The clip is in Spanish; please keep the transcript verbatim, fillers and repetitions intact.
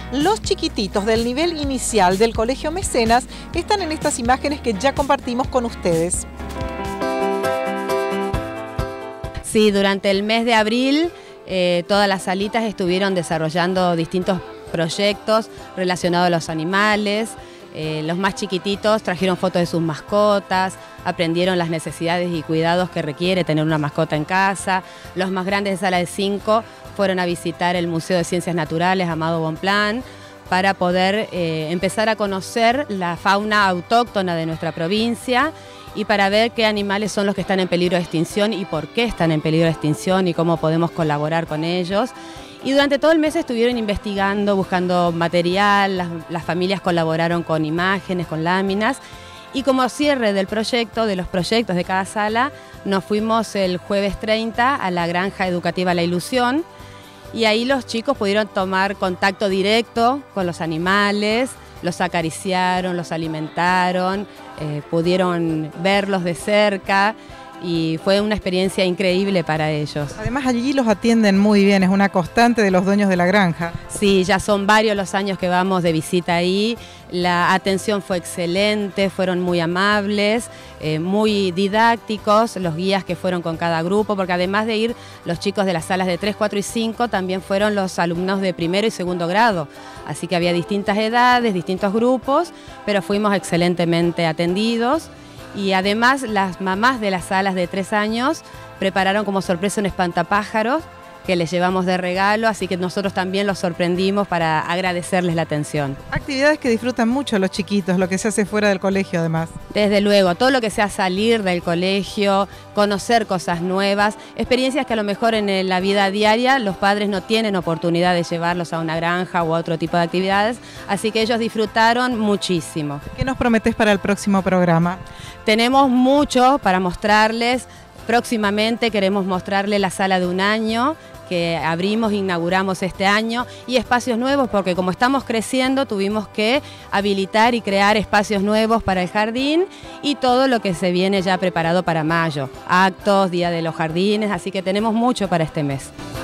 Los chiquititos del nivel inicial del Colegio Mecenas están en estas imágenes que ya compartimos con ustedes. Sí, durante el mes de abril eh, todas las salitas estuvieron desarrollando distintos proyectos relacionados a los animales. Eh, los más chiquititos trajeron fotos de sus mascotas, aprendieron las necesidades y cuidados que requiere tener una mascota en casa. Los más grandes de sala de cinco fueron a visitar el Museo de Ciencias Naturales Amado Bonpland para poder eh, empezar a conocer la fauna autóctona de nuestra provincia y para ver qué animales son los que están en peligro de extinción y por qué están en peligro de extinción y cómo podemos colaborar con ellos. Y durante todo el mes estuvieron investigando, buscando material, las, las familias colaboraron con imágenes, con láminas. Y como cierre del proyecto, de los proyectos de cada sala, nos fuimos el jueves treinta a la granja educativa La Ilusión. Y ahí los chicos pudieron tomar contacto directo con los animales, los acariciaron, los alimentaron, eh, pudieron verlos de cerca. Y fue una experiencia increíble para ellos. Además allí los atienden muy bien, es una constante de los dueños de la granja. Sí, ya son varios los años que vamos de visita ahí, la atención fue excelente, fueron muy amables, eh, muy didácticos, los guías que fueron con cada grupo, porque además de ir los chicos de las salas de tres, cuatro y cinco, también fueron los alumnos de primero y segundo grado, así que había distintas edades, distintos grupos, pero fuimos excelentemente atendidos. Y además las mamás de las salas de tres años prepararon como sorpresa un espantapájaros que les llevamos de regalo, así que nosotros también los sorprendimos para agradecerles la atención. Actividades que disfrutan mucho los chiquitos, lo que se hace fuera del colegio además. Desde luego, todo lo que sea salir del colegio, conocer cosas nuevas, experiencias que a lo mejor en la vida diaria los padres no tienen oportunidad de llevarlos a una granja o a otro tipo de actividades, así que ellos disfrutaron muchísimo. ¿Qué nos prometés para el próximo programa? Tenemos mucho para mostrarles. Próximamente queremos mostrarles la sala de un año que abrimos, inauguramos este año y espacios nuevos porque como estamos creciendo tuvimos que habilitar y crear espacios nuevos para el jardín y todo lo que se viene ya preparado para mayo, actos, Día de los Jardines, así que tenemos mucho para este mes.